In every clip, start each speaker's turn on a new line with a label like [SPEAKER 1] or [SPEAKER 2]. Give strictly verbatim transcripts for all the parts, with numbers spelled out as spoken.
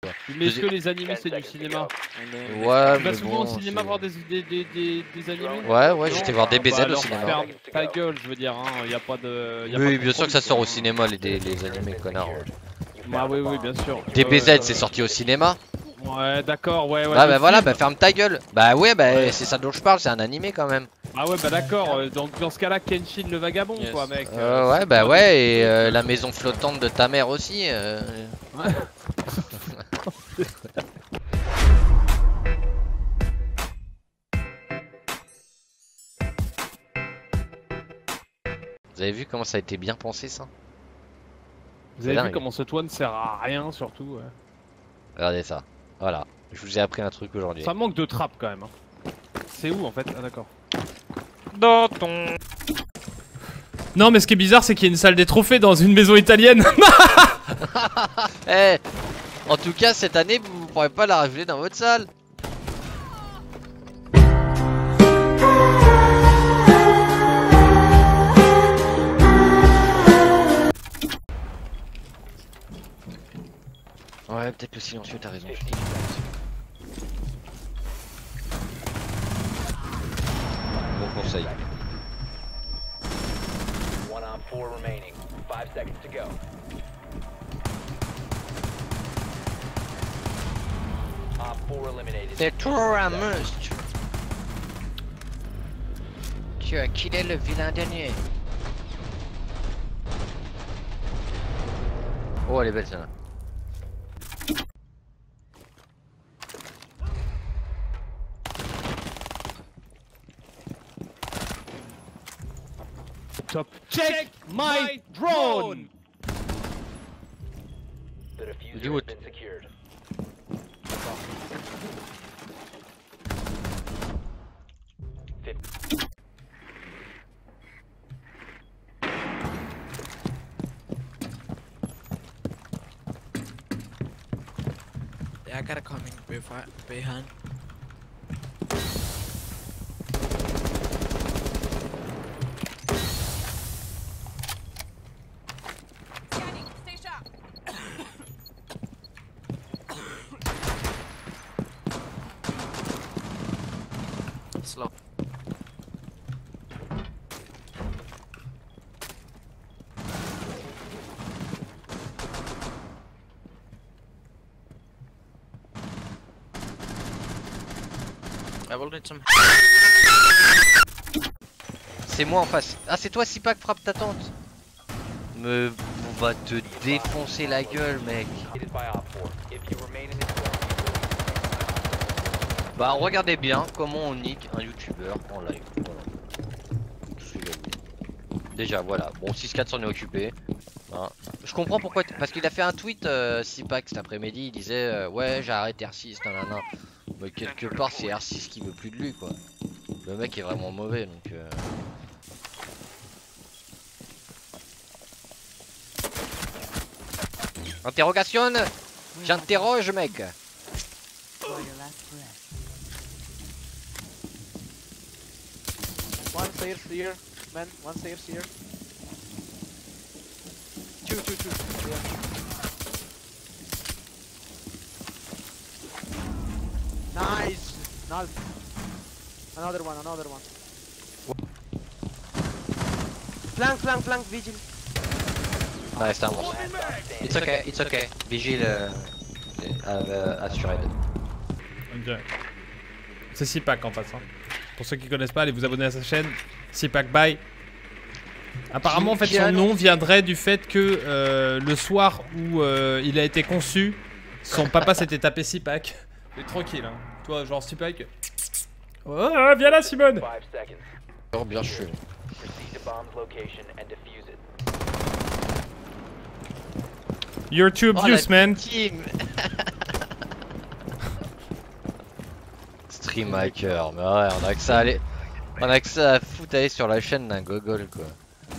[SPEAKER 1] quoi.
[SPEAKER 2] Mais est-ce que les animés c'est du cinéma?
[SPEAKER 1] Ouais,
[SPEAKER 2] Tu
[SPEAKER 1] mais
[SPEAKER 2] vas souvent
[SPEAKER 1] bon,
[SPEAKER 2] au cinéma voir des, des, des, des, des animés?
[SPEAKER 1] Ouais, ouais, j'étais voir D B Z
[SPEAKER 2] bah,
[SPEAKER 1] au
[SPEAKER 2] alors
[SPEAKER 1] cinéma.
[SPEAKER 2] ferme ta gueule, je veux dire, hein, y a pas de... Y a
[SPEAKER 1] Oui,
[SPEAKER 2] pas de
[SPEAKER 1] bien sûr que ça sort au
[SPEAKER 2] compromis,
[SPEAKER 1] cinéma, les, les, les animés, connard.
[SPEAKER 2] Bah oui, oui, bien sûr.
[SPEAKER 1] D B Z,
[SPEAKER 2] Ouais,
[SPEAKER 1] c'est
[SPEAKER 2] ouais.
[SPEAKER 1] sorti au cinéma.
[SPEAKER 2] Ouais, d'accord, ouais, ouais.
[SPEAKER 1] Bah,
[SPEAKER 2] le
[SPEAKER 1] bah voilà,
[SPEAKER 2] film.
[SPEAKER 1] bah ferme ta gueule. Bah ouais, bah
[SPEAKER 2] Ouais.
[SPEAKER 1] c'est ça dont je parle, c'est un animé quand même.
[SPEAKER 2] Ah ouais, bah d'accord, euh, donc dans ce cas-là, Kenshin le vagabond,
[SPEAKER 3] Yes.
[SPEAKER 2] quoi, mec.
[SPEAKER 1] Euh,
[SPEAKER 2] euh,
[SPEAKER 1] ouais,
[SPEAKER 2] c'est
[SPEAKER 1] bah
[SPEAKER 2] pas
[SPEAKER 1] ouais,
[SPEAKER 2] des-
[SPEAKER 1] et euh, la maison flottante de ta mère aussi. Euh...
[SPEAKER 2] Ouais.
[SPEAKER 1] Vous avez vu comment ça a été bien pensé ça?
[SPEAKER 2] Vous
[SPEAKER 1] C'est
[SPEAKER 2] avez vu
[SPEAKER 1] dingue.
[SPEAKER 2] comment ce toit ne sert à rien, surtout. Ouais.
[SPEAKER 1] Regardez ça. Voilà, je vous ai appris un truc aujourd'hui.
[SPEAKER 2] Ça manque de trappe quand même. Hein. C'est où en fait? Ah d'accord.
[SPEAKER 3] Dans ton...
[SPEAKER 4] Non, mais ce qui est bizarre, c'est qu'il y a une salle des trophées dans une maison italienne.
[SPEAKER 1] Eh, en tout cas, cette année, vous ne pourrez pas la rajouter dans votre salle. Ouais, peut-être le silencieux, t'as raison. Bon conseil.
[SPEAKER 5] One on four remaining. Five seconds to go. Op four eliminated.
[SPEAKER 1] C'est trop un must. Tu as killé le vilain dernier. Oh, elle est belle celle-là.
[SPEAKER 2] Top. Check my drone.
[SPEAKER 5] The diffuser
[SPEAKER 1] Do
[SPEAKER 5] has
[SPEAKER 1] it.
[SPEAKER 5] been secured.
[SPEAKER 3] I gotta come in before behind.
[SPEAKER 6] Stay sharp.
[SPEAKER 3] Slow. I will need some.
[SPEAKER 1] C'est moi en face. Ah, c'est toi, Sipak, frappe ta tante. Me... On va te défoncer la gueule, mec.
[SPEAKER 5] Hit by Op four. If you remain in this zone,
[SPEAKER 1] Bah, regardez bien comment on nique un youtubeur en live. Voilà. Tout ce que j'ai à dire. Déjà, voilà. Bon, six quatre s'en est occupé. Hein. Je comprends pourquoi. t- Parce qu'il a fait un tweet, euh, Sipak, cet après-midi. Il disait euh, ouais, j'ai arrêté R six, nanana. Mais quelque part, c'est R six qui veut plus de lui, quoi. Le mec est vraiment mauvais, donc. Euh... Interrogation. J'interroge, mec.
[SPEAKER 3] One stairs here, man. One stairs here. Two, two, two. Yeah. Nice. Nice. Another one. Another one. Flank, flank, flank. Vigil.
[SPEAKER 1] Ouais, c'est un monstre. It's okay, it's okay. Vigile euh, euh, assured.
[SPEAKER 4] Ok. C'est Sipak en passant. Pour ceux qui connaissent pas, allez vous abonner à sa chaîne. Sipak Bye. Apparemment, en fait, son nom viendrait du fait que euh, le soir où euh, il a été conçu, son papa s'était tapé Sipak. Mais tranquille, hein. Toi, genre Sipak. Oh, viens là, Simone.
[SPEAKER 5] five seconds.
[SPEAKER 1] Oh, bien sûr.
[SPEAKER 5] Proceed to bomb's location and defuse it.
[SPEAKER 4] You're too
[SPEAKER 1] Oh,
[SPEAKER 4] obvious,
[SPEAKER 1] la
[SPEAKER 4] man.
[SPEAKER 1] team. Stream hacker, mais ouais, on a que ça à aller... On a que ça à foutre aller sur la chaîne d'un gogol, quoi.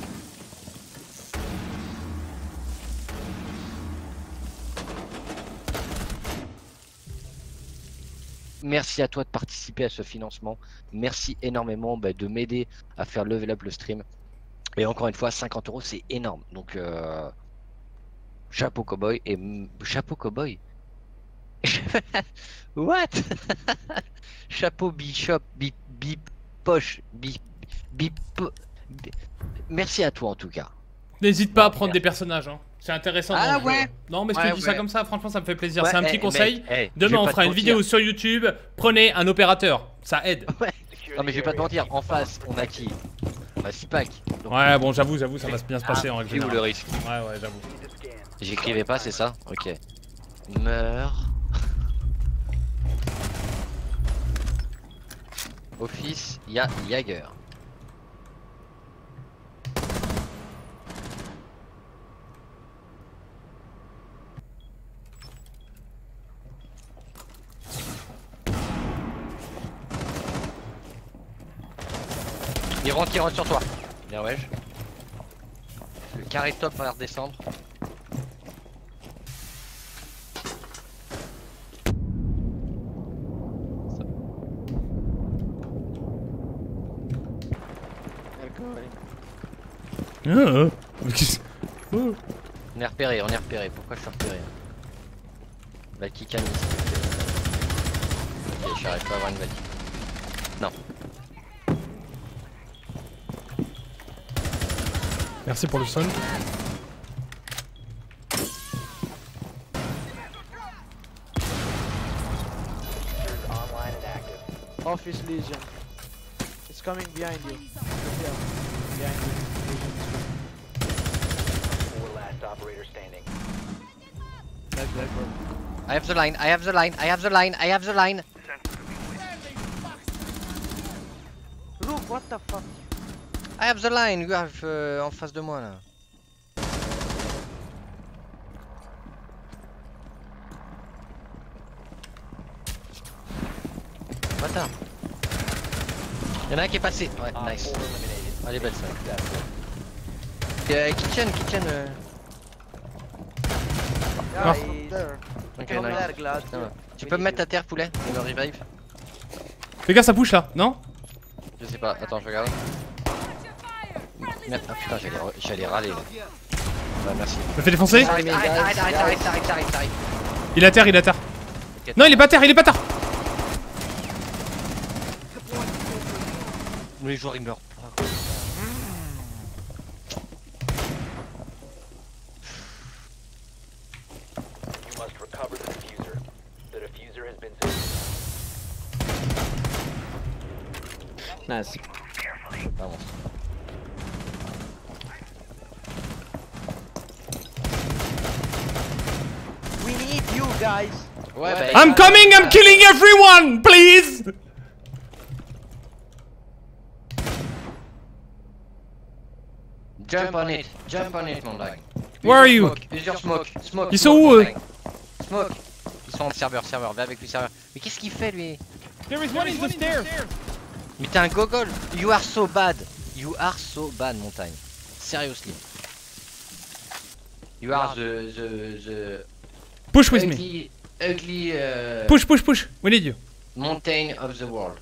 [SPEAKER 1] Merci à toi de participer à ce financement. Merci énormément bah, de m'aider à faire level up le stream. Et encore une fois, cinquante euros, c'est énorme. Donc, euh... chapeau cowboy et chapeau cowboy. What? Chapeau, bishop, bip, bip, poche, bip, bip, po- bi- Merci à toi en tout cas.
[SPEAKER 4] N'hésite pas à prendre des personnages, hein. C'est intéressant.
[SPEAKER 1] Ah
[SPEAKER 4] dans le jeu.
[SPEAKER 1] ouais.
[SPEAKER 4] Non, mais je te
[SPEAKER 1] Ouais,
[SPEAKER 4] dis ça
[SPEAKER 1] ouais.
[SPEAKER 4] comme ça, franchement, ça me fait plaisir.
[SPEAKER 1] Ouais,
[SPEAKER 4] C'est un petit
[SPEAKER 1] eh,
[SPEAKER 4] conseil.
[SPEAKER 1] mais, eh, je
[SPEAKER 4] Demain,
[SPEAKER 1] vais
[SPEAKER 4] on
[SPEAKER 1] pas
[SPEAKER 4] fera
[SPEAKER 1] te
[SPEAKER 4] une
[SPEAKER 1] mentir.
[SPEAKER 4] vidéo sur YouTube. Prenez un opérateur, ça aide.
[SPEAKER 1] Ouais. Non mais je vais pas te mentir, en face, on a qui? Bah Sipak. Donc,
[SPEAKER 4] Ouais, bon, j'avoue, j'avoue, ça va bien se passer en règle
[SPEAKER 1] c'est où le
[SPEAKER 4] générale.
[SPEAKER 1] risque?
[SPEAKER 4] Ouais, ouais, j'avoue.
[SPEAKER 1] J'écrivais pas, c'est ça? Ok. Meurs. Office, il y a Jagger. Il rentre, il rentre sur toi. Bien ouais. Le carré top va redescendre.
[SPEAKER 4] Ah, ah. Mais qu'est-ce- Oh.
[SPEAKER 1] On est repéré, on est repéré. Pourquoi je suis repéré? Valky Canis. Ok, j'arrive pas à avoir une Valky. Non.
[SPEAKER 4] Merci pour le son.
[SPEAKER 5] Online and active.
[SPEAKER 7] Office Legion. It's coming behind you. Yeah. Behind you. Legion.
[SPEAKER 5] Four last operator standing.
[SPEAKER 7] Back, back, bro.
[SPEAKER 1] I have the line, I have the line, I have the line, I have the line.
[SPEAKER 7] Look, what the fuck?
[SPEAKER 1] I have the line, you have euh, en face de moi là. Bâtard. Y'en a un qui est passé. Ouais,
[SPEAKER 5] Op
[SPEAKER 1] nice.
[SPEAKER 5] four eliminated.
[SPEAKER 1] Elle est belle ça.
[SPEAKER 5] Successful.
[SPEAKER 1] Euh, kitchen, kitchen. Euh...
[SPEAKER 7] Yeah,
[SPEAKER 4] Ah.
[SPEAKER 7] from there.
[SPEAKER 1] Ok,
[SPEAKER 7] From
[SPEAKER 1] nice.
[SPEAKER 7] there, Glad.
[SPEAKER 1] Ça va. Tu peux me mettre à terre, poulet? Et me revive?
[SPEAKER 4] Les gars, ça bouge là, non?
[SPEAKER 1] Je sais pas, attends, je regarde. Merde, ah, putain, j'allais re- j'allais râler là. Bah, merci.
[SPEAKER 4] Me fait défoncer?
[SPEAKER 1] Arrête, arrête, arrête, arrête, arrête, arrête, arrête, arrête.
[SPEAKER 4] Il est à terre, il est à terre.
[SPEAKER 1] Ok,
[SPEAKER 4] Non, il est pas à terre, il est pas à terre.
[SPEAKER 1] Les joueurs ils meurent pas.
[SPEAKER 5] You must recover the diffuser. The diffuser has been secured.
[SPEAKER 7] Nice.
[SPEAKER 1] Vamos.
[SPEAKER 7] We need you guys.
[SPEAKER 1] Ouais, bah,
[SPEAKER 4] I'm coming, I'm killing everyone, please.
[SPEAKER 1] Jump on it, jump on it, mon lag.
[SPEAKER 4] Where are you?
[SPEAKER 1] Use your smoke, smoke.
[SPEAKER 4] Ils
[SPEAKER 1] smoke,
[SPEAKER 4] sont où,
[SPEAKER 1] mon
[SPEAKER 4] eux?
[SPEAKER 1] lag. Smoke. Ils sont en serveur, serveur, va avec lui serveur. Mais qu'est-ce qu'il fait lui?
[SPEAKER 2] There is one in the stairs.
[SPEAKER 1] Mais t'es un gogol. You are so bad. You are so bad, montagne. Seriously. You are the the the
[SPEAKER 4] Push with me.
[SPEAKER 1] ugly ugly uh,
[SPEAKER 4] Push, push, push. We need you.
[SPEAKER 1] mountain of the world.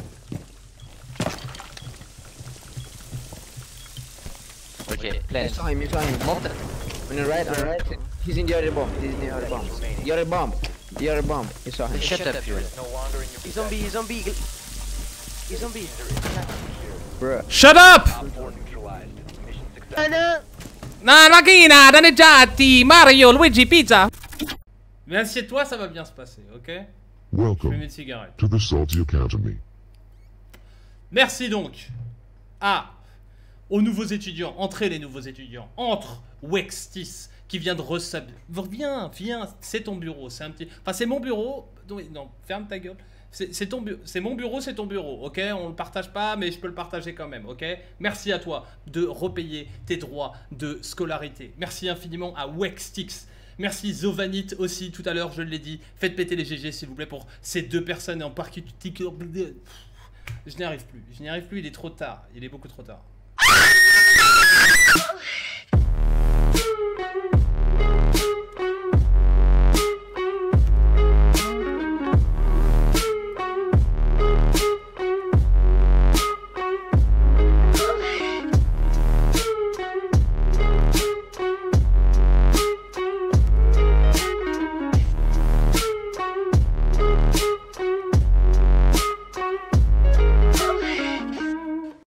[SPEAKER 1] Ok, plan.
[SPEAKER 8] saw him, you saw him.
[SPEAKER 1] Monte.
[SPEAKER 8] On the right, on the right. He's in the other bomb. He's in the other bomb. The other bomb. The other bomb. You saw him.
[SPEAKER 1] Shut up, you.
[SPEAKER 5] No longer in your
[SPEAKER 7] He's zombie, he's zombie. He's zombie.
[SPEAKER 8] Bruh.
[SPEAKER 4] Shut up!
[SPEAKER 5] Op four neutralized. Mission successful.
[SPEAKER 4] Na macchina, danneggiati, Mario, Luigi, pizza. Mais assieds-toi, ça va bien se passer, ok? Je vais
[SPEAKER 9] Welcome
[SPEAKER 4] mettre une cigarette.
[SPEAKER 9] to the Salty Academy.
[SPEAKER 4] Merci donc à aux nouveaux étudiants, entrez les nouveaux étudiants, entre Wextis qui vient de resab... Viens, viens, c'est ton bureau, c'est un petit... Enfin c'est mon bureau, non, non ferme ta gueule. C'est c'est ton bu- c'est mon bureau, c'est ton bureau, ok? On le partage pas, mais je peux le partager quand même, ok? Merci à toi de repayer tes droits de scolarité. Merci infiniment à Wextix. Merci Zovanit aussi, tout à l'heure, je l'ai dit. Faites péter les G G s'il vous plaît pour ces deux personnes en particulier. Je n'y arrive plus, je n'y arrive plus, il est trop tard, il est beaucoup trop tard.